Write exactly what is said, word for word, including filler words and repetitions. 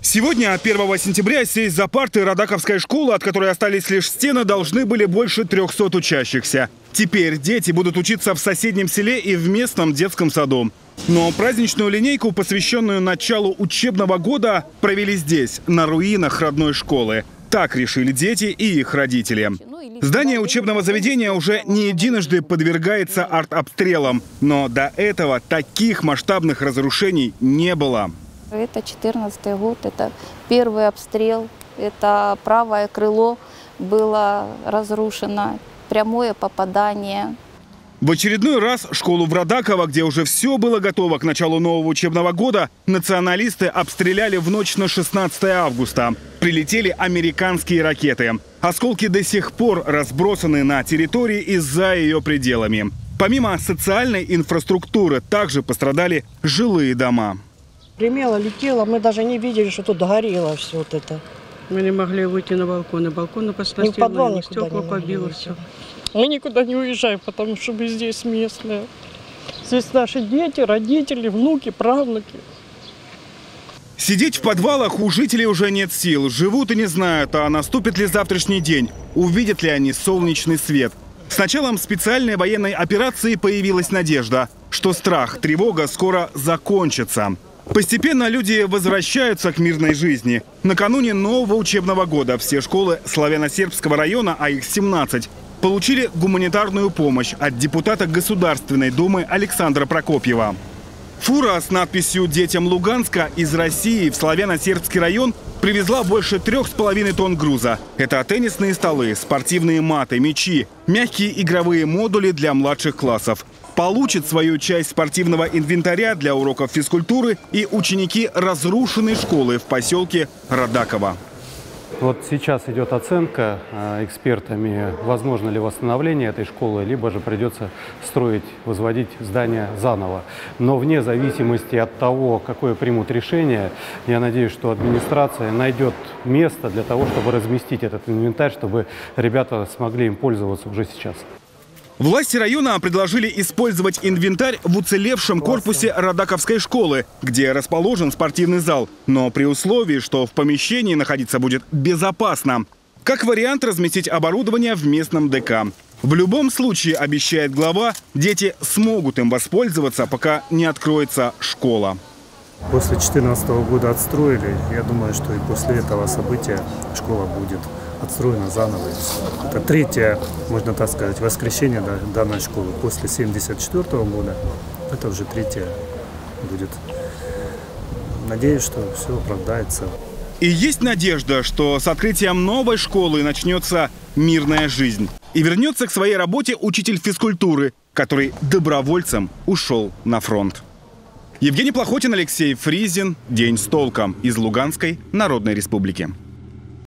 Сегодня, первого сентября, сесть за парты Радаковской школы, от которой остались лишь стены, должны были больше трёхсот учащихся. Теперь дети будут учиться в соседнем селе и в местном детском саду. Но праздничную линейку, посвященную началу учебного года, провели здесь, на руинах родной школы. Так решили дети и их родители. Здание учебного заведения уже не единожды подвергается артобстрелам, но до этого таких масштабных разрушений не было. Это четырнадцатый год, это первый обстрел, это правое крыло было разрушено, прямое попадание. В очередной раз школу в Радаково, где уже все было готово к началу нового учебного года, националисты обстреляли в ночь на шестнадцатое августа. Прилетели американские ракеты. Осколки до сих пор разбросаны на территории и за ее пределами. Помимо социальной инфраструктуры, также пострадали жилые дома. Гремело, летело, мы даже не видели, что тут горело все вот это. Мы не могли выйти на балкон, и балкон посносило, ни в подвал, стекла побило все. Мы никуда не уезжаем, потому что мы здесь местные. Здесь наши дети, родители, внуки, правнуки. Сидеть в подвалах у жителей уже нет сил. Живут и не знают, а наступит ли завтрашний день, увидят ли они солнечный свет. С началом специальной военной операции появилась надежда, что страх, тревога скоро закончатся. Постепенно люди возвращаются к мирной жизни. Накануне нового учебного года все школы Славяно-Сербского района, а их семнадцать, получили гуманитарную помощь от депутата Государственной Думы Александра Прокопьева. Фура с надписью «Детям Луганска» из России в Славяно-Сербский район привезла больше трех с половиной тонн груза. Это теннисные столы, спортивные маты, мячи, мягкие игровые модули для младших классов. Получат свою часть спортивного инвентаря для уроков физкультуры и ученики разрушенной школы в поселке Радаково. Вот сейчас идет оценка экспертами, возможно ли восстановление этой школы, либо же придется строить, возводить здание заново. Но вне зависимости от того, какое примут решение, я надеюсь, что администрация найдет место для того, чтобы разместить этот инвентарь, чтобы ребята смогли им пользоваться уже сейчас. Власти района предложили использовать инвентарь в уцелевшем корпусе Радаковской школы, где расположен спортивный зал, но при условии, что в помещении находиться будет безопасно. Как вариант, разместить оборудование в местном ДК. В любом случае, обещает глава, дети смогут им воспользоваться, пока не откроется школа. После две тысячи четырнадцатого года отстроили. Я думаю, что и после этого события школа будет отстроена заново. Это третье, можно так сказать, воскрешение данной школы. После семьдесят четвёртого года это уже третье будет. Надеюсь, что все оправдается. И есть надежда, что с открытием новой школы начнется мирная жизнь. И вернется к своей работе учитель физкультуры, который добровольцем ушел на фронт. Евгений Плохотин, Алексей Фризин. День с толком из Луганской Народной Республики.